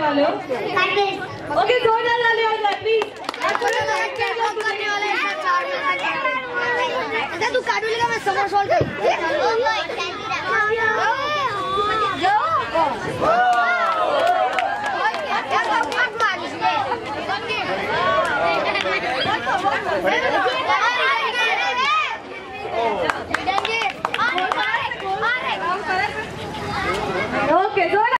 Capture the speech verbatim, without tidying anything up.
वाले हो? ओके जोरदार ताली हो जाए प्लीज। तू काटू लेगा मैं समर सोल्ड कर ओके